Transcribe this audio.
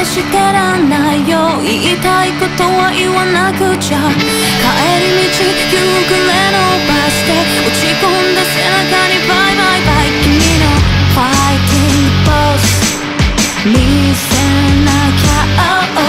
してらんないよ。言いたいことは言わなくちゃ。帰り道夕暮れのバスで落ち込んだ背中にバイバイバイ。君のファイティングポーズ見せなきゃ、oh, oh.